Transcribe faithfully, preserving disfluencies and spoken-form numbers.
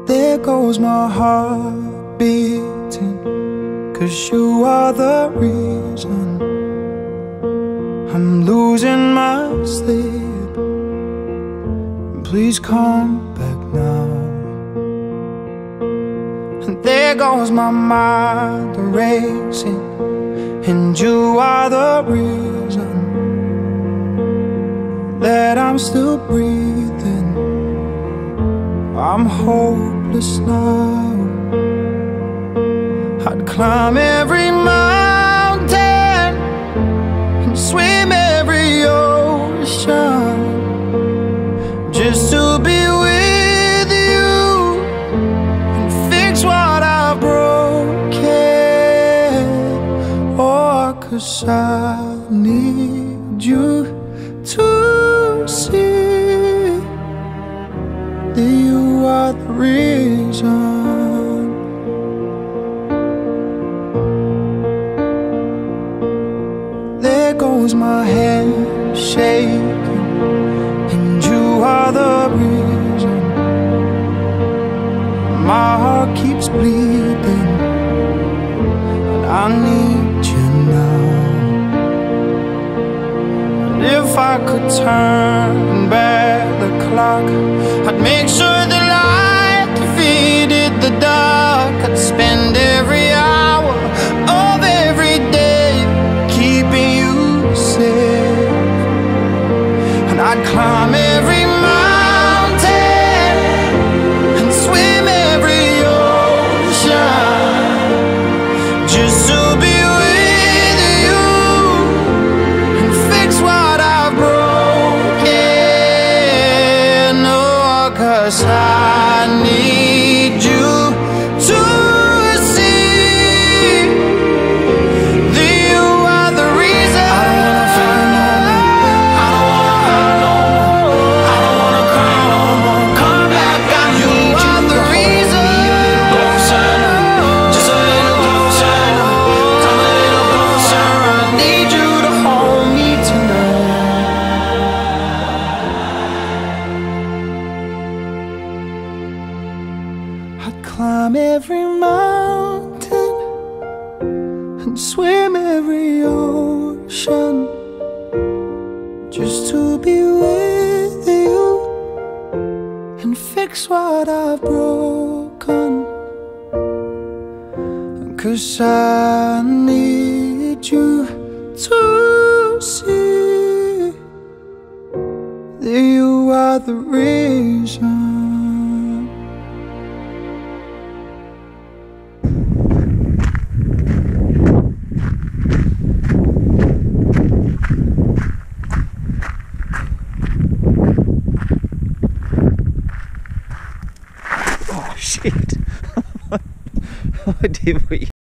There goes my heart beating, 'cause you are the reason I'm losing my sleep. Please come back now. And there goes my mind racing, and you are the reason that I'm still breathing. I'm hopeless now. I'd climb every mountain and swim every ocean just to be with you and fix what I've broken. Oh, 'cause I need you to see that you are the reason. There goes my hand shaking, and you are the reason my heart keeps bleeding, and I need you now. And if I could turn back the clock, I'd make sure the light defeated the dark. I'd spend every hour of every day keeping you safe, and I'd climb every mountain and swim every ocean just to be with you and fix what I've broken. Oh, 'cause I need you to see that you are the reason. I don't wanna fight no more. I don't wanna hurt no more. I don't wanna cry no more. Come back, I need you. You are the reason. Closer, just a little closer. Come a little closer. I need you to hold me tonight. I'd climb every mountain and swim every ocean just to be with you and fix what I've broken. 'Cause I need you to see that you are the reason. Oh shit. I did what you